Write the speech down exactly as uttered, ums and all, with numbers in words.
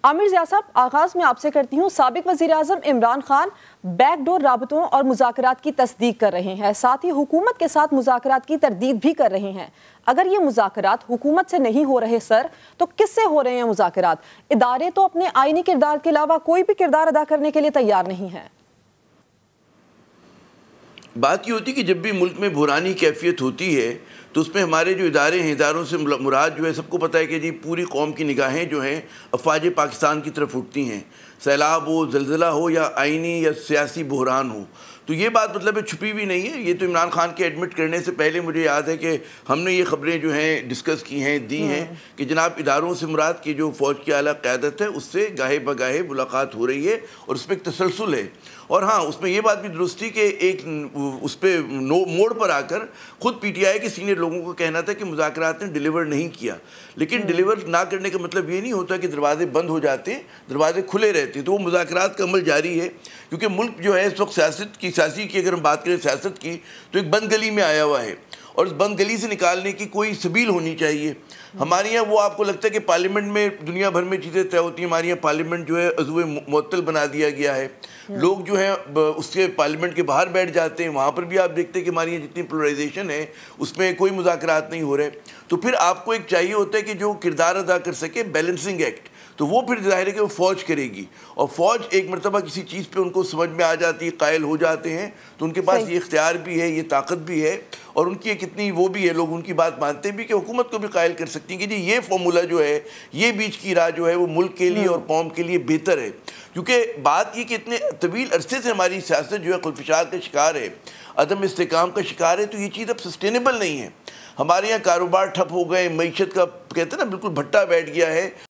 عامر ضیاء صاحب، آغاز میں آپ سے کرتی ہوں۔ سابق وزیر اعظم عمران خان بیک ڈور رابطوں اور مذاکرات کی تصدیق کر رہے ہیں، ساتھ ہی حکومت کے ساتھ مذاکرات کی تردید بھی کر رہے ہیں۔ اگر یہ مذاکرات حکومت سے نہیں ہو رہے سر، تو کس سے ہو رہے ہیں مذاکرات؟ ادارے تو اپنے آئینی کردار کے علاوہ کوئی بھی کردار ادا کرنے کے لیے تیار نہیں ہیں۔ بات یہ ہوتی ہے کہ جب بھی ملک میں بحرانی کیفیت ہوتی ہے تو اس میں ہمارے جو ادارے ہیں، اداروں سے مراد جو ہے سب کو پتہ ہے کہ جی پوری قوم کی نگاہیں جو ہیں افواج پاکستان کی طرف اٹھتی ہیں، سیلاب ہو، زلزلہ ہو یا آئینی یا سیاسی بحران ہو۔ تو یہ بات مطلب چھپی بھی نہیں ہے، یہ تو عمران خان کے ایڈمٹ کرنے سے پہلے مجھے یاد ہے کہ ہم نے یہ خبریں جو ہیں ڈسکس کی ہیں، دی ہیں کہ جناب اداروں سے مراد کی جو فوج کی اعلیٰ قیادت ہے اس سے گاہے بگاہے ملاقات ہو رہی ہے اور اس پہ ایک تسلسل ہے۔ اور ہاں، اس میں یہ بات بھی درست تھی کہ ایک اس پہ موڑ پر آ کر خود پی ٹی آئی کے سینئر لوگوں کو کہنا تھا کہ مذاکرات نے ڈیلیور نہیں کیا، لیکن ڈیلیور نہ کرنے کا مطلب یہ نہیں ہوتا کہ دروازے بند ہو جاتے ہیں، دروازے کھلے رہتے ہیں۔ تو وہ مذاکرات کا عمل جاری ہے، کیونکہ ملک جو ہے اس وقت سیاست کی سیاسی کی اگر ہم بات کریں سیاست کی تو ایک بند گلی میں آیا ہوا ہے، اور اس بند گلی سے نکالنے کی کوئی سبیل ہونی چاہیے۔ ہمارے یہاں وہ آپ کو لگتا ہے کہ پارلیمنٹ میں دنیا بھر میں چیزیں طے ہوتی ہیں، ہمارے یہاں پارلیمنٹ جو ہے عضو معطل بنا دیا گیا ہے، لوگ جو ہیں اس کے پارلیمنٹ کے باہر بیٹھ جاتے ہیں، وہاں پر بھی آپ دیکھتے ہیں کہ ہماری یہاں جتنی پولرائزیشن ہے اس میں کوئی مذاکرات نہیں ہو رہے۔ تو پھر آپ کو ایک چاہیے ہوتا ہے کہ جو کردار ادا کر سکے بیلنسنگ ایکٹ، تو وہ پھر ظاہر ہے کہ وہ فوج کرے گی، اور فوج ایک مرتبہ کسی چیز پہ ان کو سمجھ میں آ جاتی ہے، قائل ہو جاتے ہیں، تو ان کے پاس یہ اختیار بھی ہے، یہ طاقت بھی ہے، اور ان کی ایک اتنی وہ بھی ہے، لوگ ان کی بات مانتے بھی کہ حکومت کو بھی قائل کر سکتی ہیں کہ جی یہ فارمولہ جو ہے، یہ بیچ کی راہ جو ہے وہ ملک کے لیے اور قوم کے لیے بہتر ہے۔ کیونکہ بات یہ کہ اتنے طویل عرصے سے ہماری سیاست جو ہے خلفشار کا شکار ہے، عدم استحکام کا شکار ہے، تو یہ چیز اب سسٹینیبل نہیں ہے۔ ہمارے یہاں کاروبار ٹھپ ہو گئے، معیشت کا کہتے ہیں نا بالکل بھٹا بیٹھ گیا ہے۔